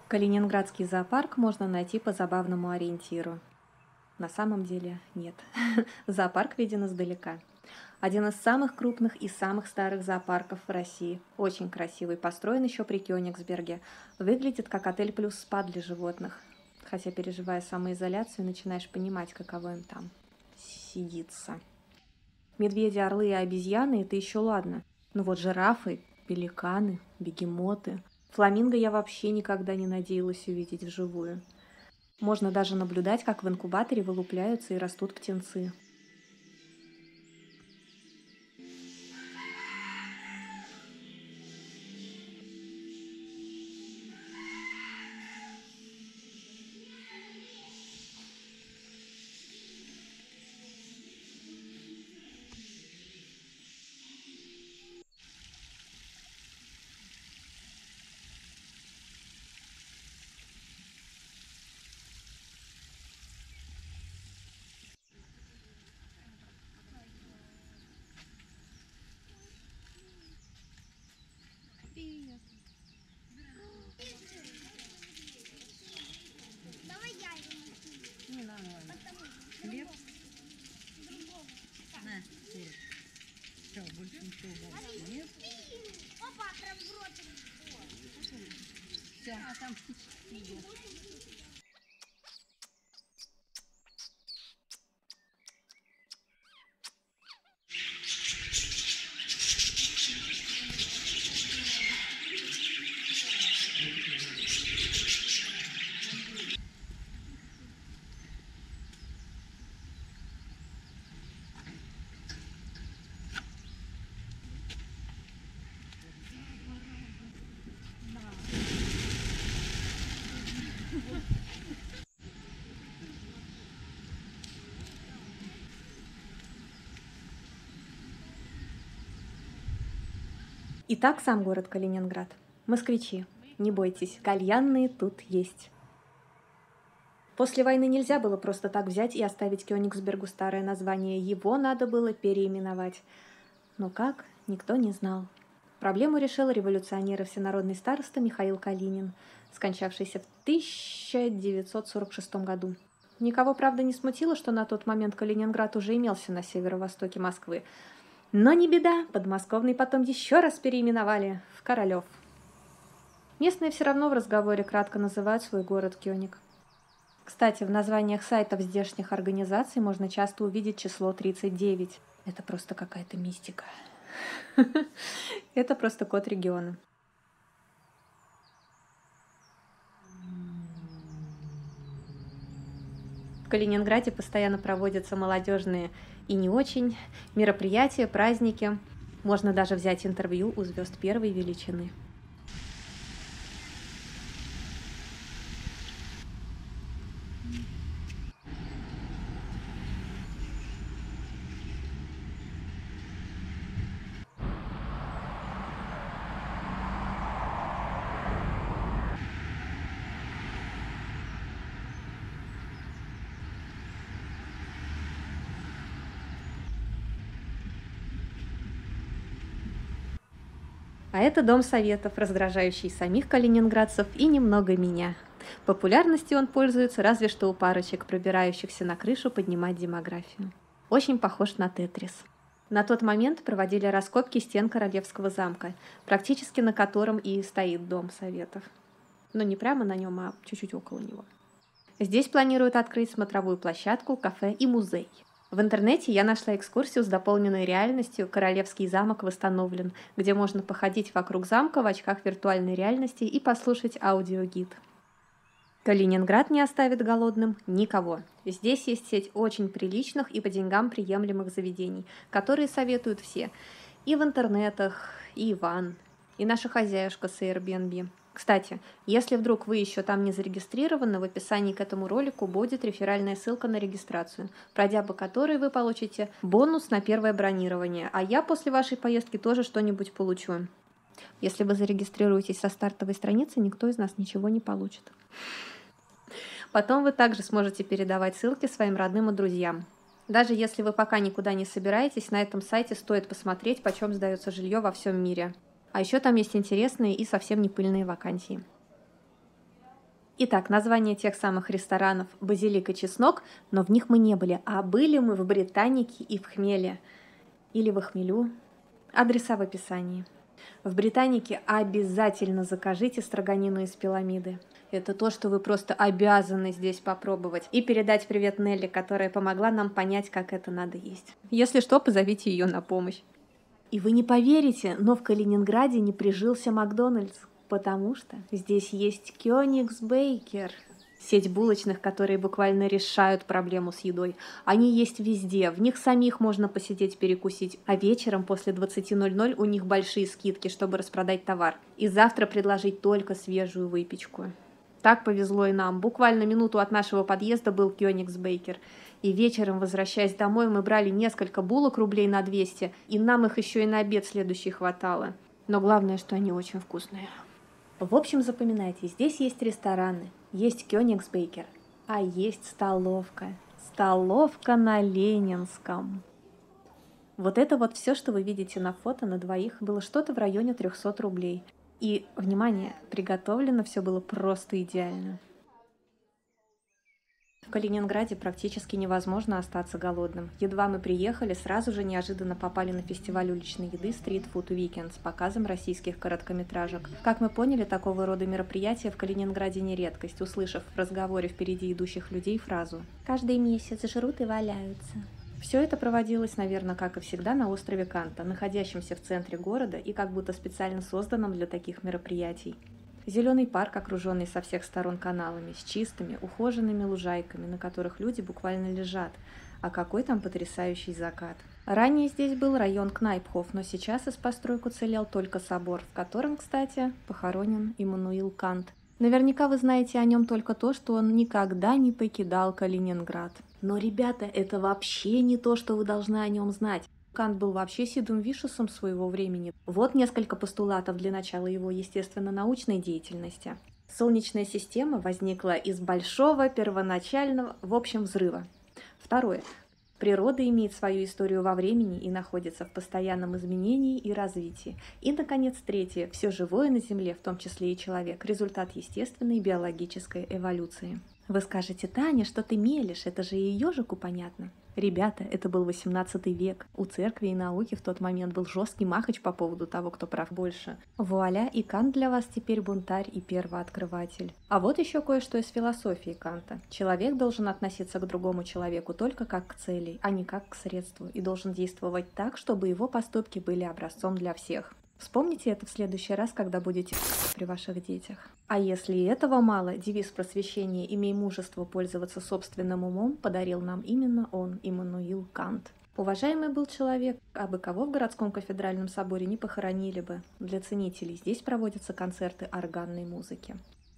Калининградский зоопарк можно найти по забавному ориентиру. На самом деле нет. Зоопарк виден издалека. Один из самых крупных и самых старых зоопарков в России. Очень красивый, построен еще при Кёнигсберге. Выглядит как отель плюс спа для животных. Хотя, переживая самоизоляцию, начинаешь понимать, каково им там сидится. Медведи, орлы и обезьяны – это еще ладно. Но вот жирафы, пеликаны, бегемоты. Фламинго я вообще никогда не надеялась увидеть вживую. Можно даже наблюдать, как в инкубаторе вылупляются и растут птенцы. Давай я ему. Не нормально. Хлеб. На, сыр. Все, больше ничего больше нет. Опа, прям в рот. Все, а там птички едят. Итак, сам город Калининград. Москвичи, не бойтесь, кальянные тут есть. После войны нельзя было просто так взять и оставить Кёнигсбергу старое название. Его надо было переименовать. Но как, никто не знал. Проблему решил революционер и всенародный староста Михаил Калинин, скончавшийся в 1946 году. Никого, правда, не смутило, что на тот момент Калининград уже имелся на северо-востоке Москвы. Но не беда, подмосковный потом еще раз переименовали в Королев. Местные все равно в разговоре кратко называют свой город Кёник. Кстати, в названиях сайтов здешних организаций можно часто увидеть число 39. Это просто какая-то мистика. Это просто код региона. В Калининграде постоянно проводятся молодежные и не очень мероприятия, праздники. Можно даже взять интервью у звезд первой величины. А это Дом Советов, раздражающий самих калининградцев и немного меня. Популярностью он пользуется разве что у парочек, пробирающихся на крышу поднимать демографию. Очень похож на Тетрис. На тот момент проводили раскопки стен Королевского замка, практически на котором и стоит Дом Советов. Но не прямо на нем, а чуть-чуть около него. Здесь планируют открыть смотровую площадку, кафе и музей. В интернете я нашла экскурсию с дополненной реальностью «Королевский замок восстановлен», где можно походить вокруг замка в очках виртуальной реальности и послушать аудиогид. Калининград не оставит голодным никого. Здесь есть сеть очень приличных и по деньгам приемлемых заведений, которые советуют все. И в интернетах, и Иван, и наша хозяюшка с Airbnb. Кстати, если вдруг вы еще там не зарегистрированы, в описании к этому ролику будет реферальная ссылка на регистрацию, пройдя по которой вы получите бонус на первое бронирование, а я после вашей поездки тоже что-нибудь получу. Если вы зарегистрируетесь со стартовой страницы, никто из нас ничего не получит. Потом вы также сможете передавать ссылки своим родным и друзьям. Даже если вы пока никуда не собираетесь, на этом сайте стоит посмотреть, почем сдается жилье во всем мире. А еще там есть интересные и совсем не пыльные вакансии. Итак, название тех самых ресторанов «Базилик» и «Чеснок», но в них мы не были, а были мы в Британике и в Хмеле. Или в Хмелю. Адреса в описании. В Британике обязательно закажите строганину из пиламиды. Это то, что вы просто обязаны здесь попробовать. И передать привет Нелли, которая помогла нам понять, как это надо есть. Если что, позовите ее на помощь. И вы не поверите, но в Калининграде не прижился Макдональдс, потому что здесь есть Кёнигсбейкер. Сеть булочных, которые буквально решают проблему с едой. Они есть везде, в них самих можно посидеть перекусить, а вечером после 20:00 у них большие скидки, чтобы распродать товар. И завтра предложить только свежую выпечку. Так повезло и нам. Буквально минуту от нашего подъезда был Кёнигсбейкер. И вечером, возвращаясь домой, мы брали несколько булок рублей на 200, и нам их еще и на обед следующий хватало. Но главное, что они очень вкусные. В общем, запоминайте, здесь есть рестораны, есть Кёнигсбейкер, а есть столовка. Столовка на Ленинском. Вот это вот все, что вы видите на фото на двоих, было что-то в районе 300 рублей. И, внимание, приготовлено все было просто идеально. В Калининграде практически невозможно остаться голодным. Едва мы приехали, сразу же неожиданно попали на фестиваль уличной еды Street Food Weekend с показом российских короткометражек. Как мы поняли, такого рода мероприятия в Калининграде не редкость, услышав в разговоре впереди идущих людей фразу «Каждый месяц жрут и валяются». Все это проводилось, наверное, как и всегда, на острове Канта, находящемся в центре города и как будто специально созданном для таких мероприятий. Зеленый парк, окруженный со всех сторон каналами, с чистыми, ухоженными лужайками, на которых люди буквально лежат. А какой там потрясающий закат. Ранее здесь был район Кнайпхоф, но сейчас из построек уцелел только собор, в котором, кстати, похоронен Иммануил Кант. Наверняка вы знаете о нем только то, что он никогда не покидал Калининград. Но, ребята, это вообще не то, что вы должны о нем знать. Кант был вообще Сидом Вишесом своего времени. Вот несколько постулатов для начала его естественно-научной деятельности. Солнечная система возникла из большого первоначального, в общем, взрыва. Второе. Природа имеет свою историю во времени и находится в постоянном изменении и развитии. И, наконец, третье. Все живое на Земле, в том числе и человек, результат естественной биологической эволюции. Вы скажете: «Таня, что ты мелешь? Это же и ежику понятно». Ребята, это был 18 век. У церкви и науки в тот момент был жесткий махач по поводу того, кто прав больше. Вуаля, и Кант для вас теперь бунтарь и первооткрыватель. А вот еще кое-что из философии Канта. Человек должен относиться к другому человеку только как к цели, а не как к средству, и должен действовать так, чтобы его поступки были образцом для всех. Вспомните это в следующий раз, когда будете при ваших детях. А если и этого мало, девиз просвещения «Имей мужество пользоваться собственным умом» подарил нам именно он, Иммануил Кант. Уважаемый был человек, а бы кого в городском кафедральном соборе не похоронили бы. Для ценителей здесь проводятся концерты органной музыки.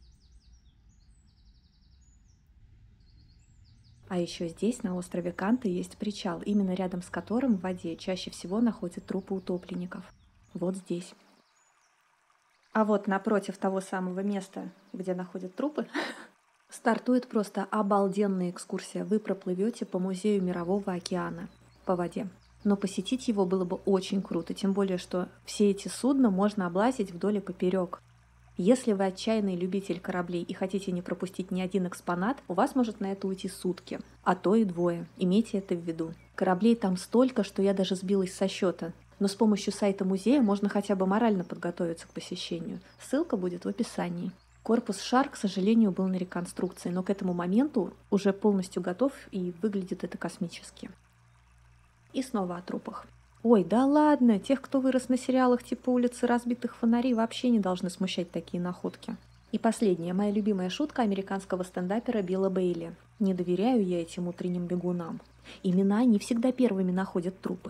А еще здесь, на острове Канта, есть причал, именно рядом с которым в воде чаще всего находят трупы утопленников. Вот здесь. А вот напротив того самого места, где находят трупы, стартует просто обалденная экскурсия. Вы проплывете по музею Мирового океана по воде. Но посетить его было бы очень круто, тем более, что все эти судна можно облазить вдоль и поперек. Если вы отчаянный любитель кораблей и хотите не пропустить ни один экспонат, у вас может на это уйти сутки, а то и двое. Имейте это в виду. Кораблей там столько, что я даже сбилась со счета. Но с помощью сайта музея можно хотя бы морально подготовиться к посещению. Ссылка будет в описании. Корпус «Шар», к сожалению, был на реконструкции, но к этому моменту уже полностью готов и выглядит это космически. И снова о трупах. Ой, да ладно, тех, кто вырос на сериалах типа «Улицы разбитых фонарей», вообще не должны смущать такие находки. И последняя, моя любимая шутка американского стендапера Билла Бейли. Не доверяю я этим утренним бегунам. Именно они всегда первыми находят трупы.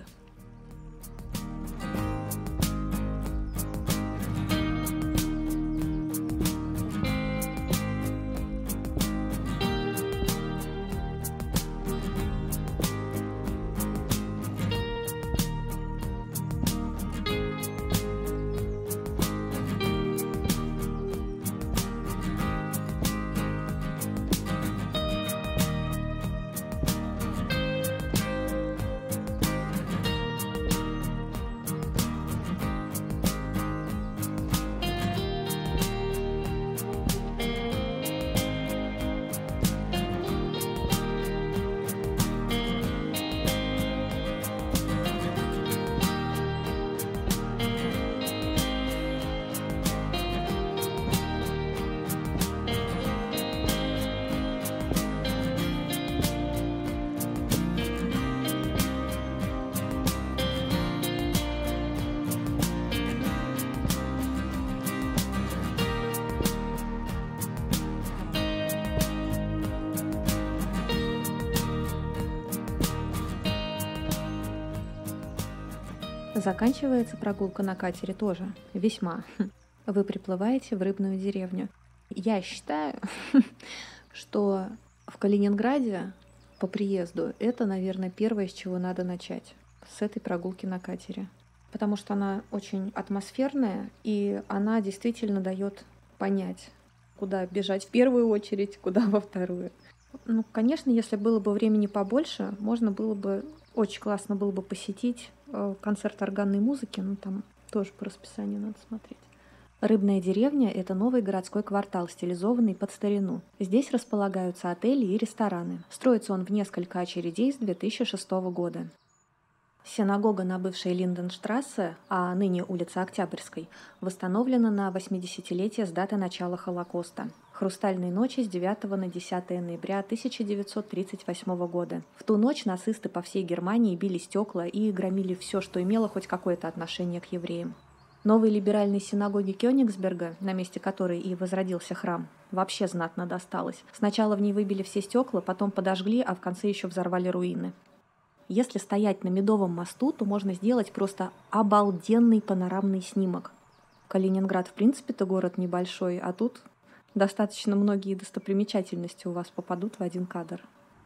Заканчивается прогулка на катере тоже весьма. Вы приплываете в рыбную деревню. Я считаю, что в Калининграде по приезду это, наверное, первое, с чего надо начать. С этой прогулки на катере. Потому что она очень атмосферная, и она действительно дает понять, куда бежать в первую очередь, куда во вторую. Ну, конечно, если было бы времени побольше, можно было бы, очень классно было бы посетить концерт органной музыки, ну там тоже по расписанию надо смотреть. Рыбная деревня – это новый городской квартал, стилизованный под старину. Здесь располагаются отели и рестораны. Строится он в несколько очередей с 2006 года. Синагога на бывшей Линденштрассе, а ныне улица Октябрьской, восстановлена на 80-летие с даты начала Холокоста. Хрустальные ночи с 9 на 10 ноября 1938 года. В ту ночь нацисты по всей Германии били стекла и громили все, что имело хоть какое-то отношение к евреям. Новой либеральной синагоге Кёнигсберга, на месте которой и возродился храм, вообще знатно досталось. Сначала в ней выбили все стекла, потом подожгли, а в конце еще взорвали руины. Если стоять на Медовом мосту, то можно сделать просто обалденный панорамный снимок. Калининград, в принципе-то, город небольшой, а тут достаточно многие достопримечательности у вас попадут в один кадр.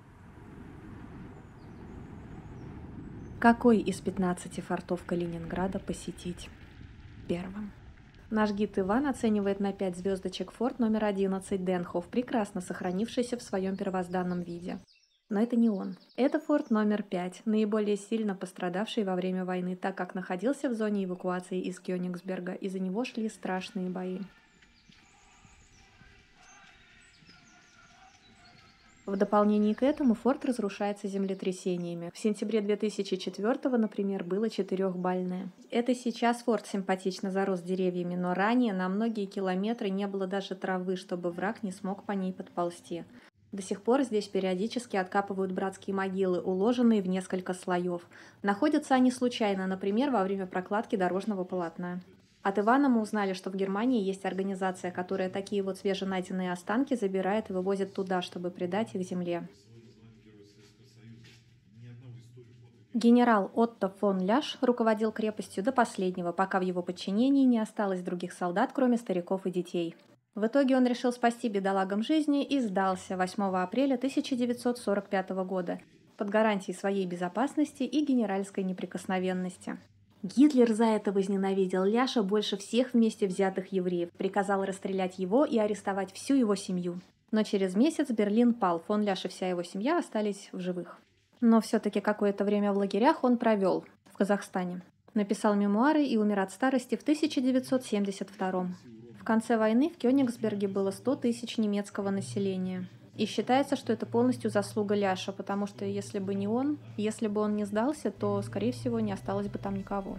Какой из 15 фортов Калининграда посетить первым? Наш гид Иван оценивает на 5 звездочек форт номер 11 Денхоф, прекрасно сохранившийся в своем первозданном виде. Но это не он. Это форт номер 5, наиболее сильно пострадавший во время войны, так как находился в зоне эвакуации из Кёнигсберга, и за него шли страшные бои. В дополнение к этому форт разрушается землетрясениями. В сентябре 2004, например, было 4-бальное. Это сейчас форт симпатично зарос деревьями, но ранее на многие километры не было даже травы, чтобы враг не смог по ней подползти. До сих пор здесь периодически откапывают братские могилы, уложенные в несколько слоев. Находятся они случайно, например, во время прокладки дорожного полотна. От Ивана мы узнали, что в Германии есть организация, которая такие вот свеженайденные останки забирает и вывозит туда, чтобы придать их земле. Генерал Отто фон Ляш руководил крепостью до последнего, пока в его подчинении не осталось других солдат, кроме стариков и детей. В итоге он решил спасти бедолагам жизни и сдался 8 апреля 1945 года под гарантией своей безопасности и генеральской неприкосновенности. Гитлер за это возненавидел Ляша больше всех вместе взятых евреев, приказал расстрелять его и арестовать всю его семью. Но через месяц Берлин пал, фон Ляш и вся его семья остались в живых. Но все-таки какое-то время в лагерях он провел в Казахстане. Написал мемуары и умер от старости в 1972. В конце войны в Кёнигсберге было 100 тысяч немецкого населения. И считается, что это полностью заслуга Ляша, потому что если бы не он, если бы он не сдался, то, скорее всего, не осталось бы там никого.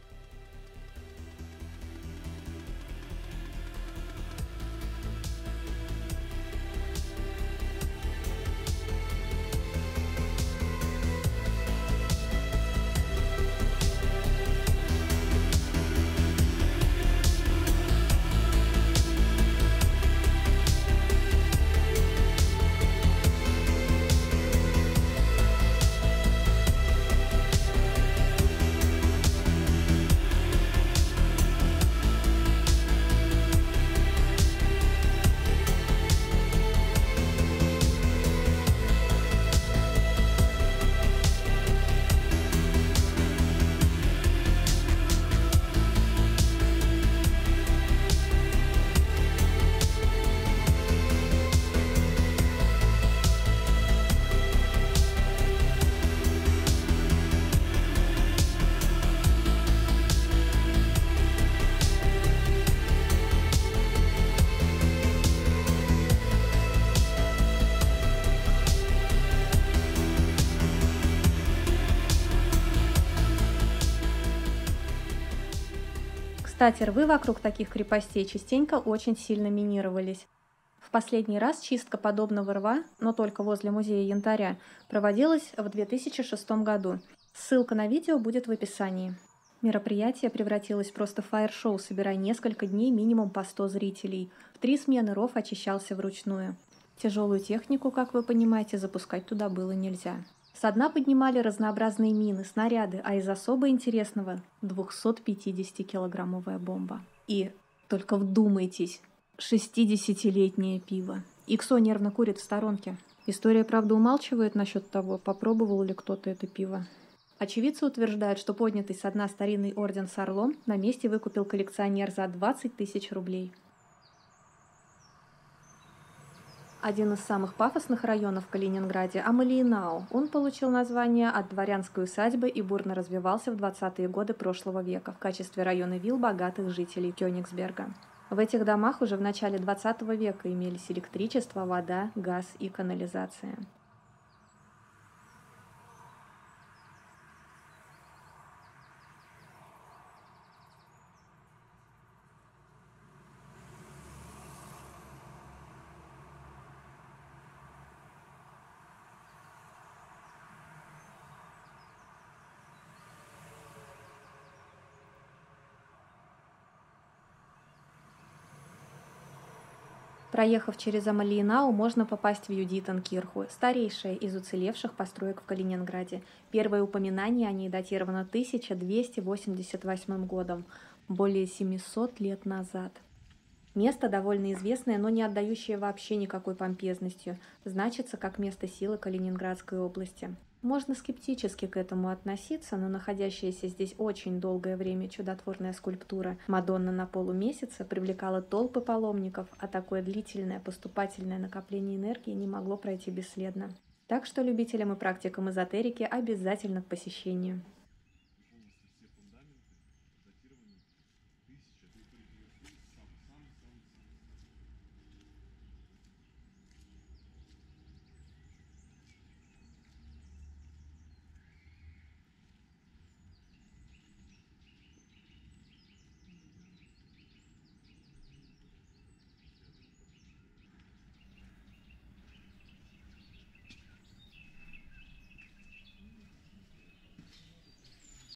Кстати, рвы вокруг таких крепостей частенько очень сильно минировались. В последний раз чистка подобного рва, но только возле музея янтаря, проводилась в 2006 году. Ссылка на видео будет в описании. Мероприятие превратилось просто в фаер-шоу, собирая несколько дней минимум по 100 зрителей. В 3 смены ров очищался вручную. Тяжелую технику, как вы понимаете, запускать туда было нельзя. Со дна поднимали разнообразные мины, снаряды, а из особо интересного 250-килограммовая бомба. И, только вдумайтесь, 60-летнее пиво. Иксо нервно курит в сторонке. История, правда, умалчивает насчет того, попробовал ли кто-то это пиво. Очевидцы утверждают, что поднятый со дна старинный орден с орлом на месте выкупил коллекционер за 20 тысяч рублей. Один из самых пафосных районов в Калининграде – Амалиенау. Он получил название от дворянской усадьбы и бурно развивался в 20-е годы прошлого века в качестве района вилл богатых жителей Кёнигсберга. В этих домах уже в начале 20 века имелись электричество, вода, газ и канализация. Проехав через Амалиенау, можно попасть в Юдитенкирху, старейшая из уцелевших построек в Калининграде. Первое упоминание о ней датировано 1288 годом, более 700 лет назад. Место довольно известное, но не отдающее вообще никакой помпезностью, значится как место силы Калининградской области. Можно скептически к этому относиться, но находящаяся здесь очень долгое время чудотворная скульптура «Мадонна на полумесяце» привлекала толпы паломников, а такое длительное поступательное накопление энергии не могло пройти бесследно. Так что любителям и практикам эзотерики обязательно к посещению.